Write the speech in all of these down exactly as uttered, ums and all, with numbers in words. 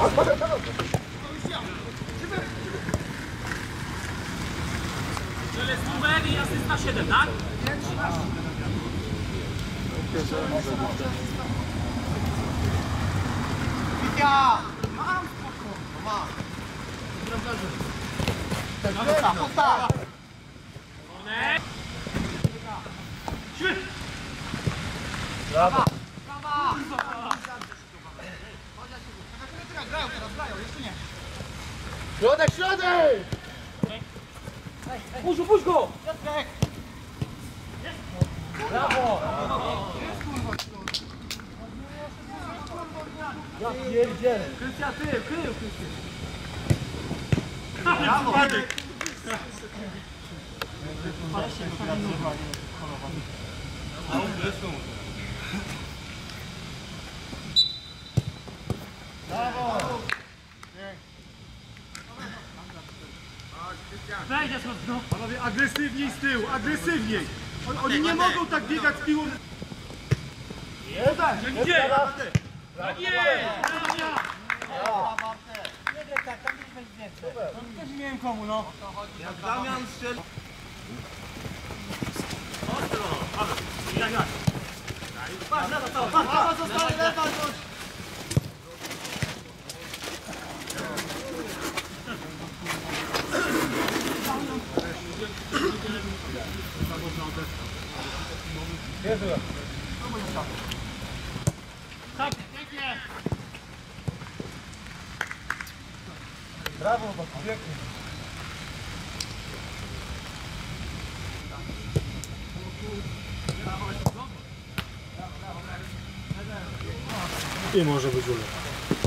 Strzelec numer i asysta siedem, tak? Witia! Mam spoko! Mam! Postaw, postaw! Siły! Brawa! Brawa! Grają teraz, grają, jeszcze nie! Środek, środek! Puść go, puść go! Piotrek! Brawo! Ja pierdzielę! Krystian, ty, krył, Krystian! Brawo! Brawo! Wejdziesz mocno! Panowie, agresywniej z tyłu, agresywniej! Oni, oni nie mogą tak biegać z piłą. Gdzie? Tak jest! Piotrek, tak, tam gdzieś będzie więcej. Też nie wiem komu, no. Jak Damian strzeli... Ostro! Paweł, jak jak? Patrz, lewa, cała, patrz, lewa zostaje, lewa, chodź! Tak, pięknie! Brawo, pięknie. I może być ule.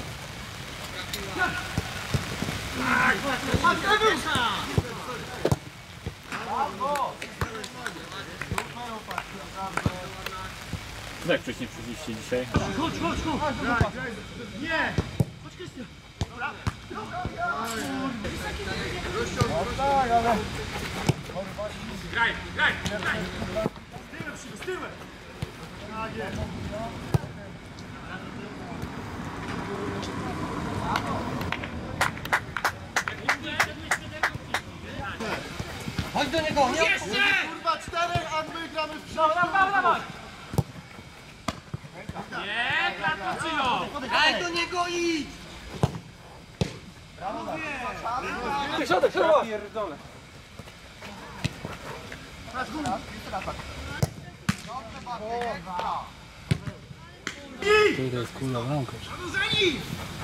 Jak wcześniej przyszliście dzisiaj? Chodź, chodź, chodź! Nie! Chodź, Krystian! Tak, ale... Graj, graj, graj! Z tyłem, z tyłem! Tak jest. Chodź do niego! Nie, Jeszcze! kurwa, czterech, a my gramy w Dawaj, dawaj, dawaj! Nie, klatko ją! Daj do niego idź! Środek, środek! To jest kula bramka.